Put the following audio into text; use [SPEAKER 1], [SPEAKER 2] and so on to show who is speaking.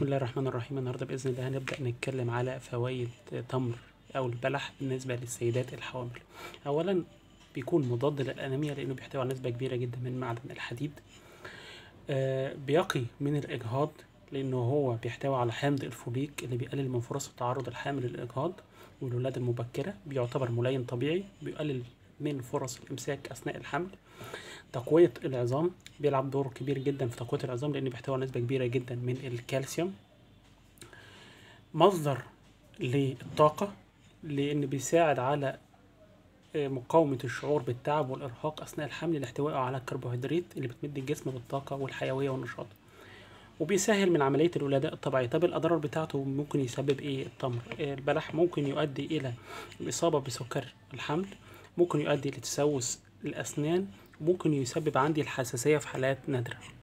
[SPEAKER 1] بسم الله الرحمن الرحيم. النهارده بإذن الله هنبدأ نتكلم على فوائد تمر أو البلح بالنسبة للسيدات الحوامل. أولا بيكون مضاد للأنيميا لأنه بيحتوي على نسبة كبيرة جدا من معدن الحديد. بيقي من الإجهاض لأنه هو بيحتوي على حمض الفوليك اللي بيقلل من فرص التعرض الحامل للإجهاض والولادة المبكرة. بيعتبر ملين طبيعي بيقلل من فرص الإمساك أثناء الحمل. تقوية العظام، بيلعب دور كبير جدا في تقوية العظام لأنه بيحتوي على نسبة كبيرة جدا من الكالسيوم. مصدر للطاقة لأن بيساعد على مقاومة الشعور بالتعب والإرهاق أثناء الحمل لاحتوائه على الكربوهيدرات اللي بتمد الجسم بالطاقة والحيوية والنشاط، وبيسهل من عملية الولادة الطبيعية. طب الأضرار بتاعته ممكن يسبب إيه؟ التمر البلح ممكن يؤدي إلى الإصابة بسكر الحمل، ممكن يؤدي لتسوس الأسنان، ممكن يسبب عندي الحساسية في حالات نادرة.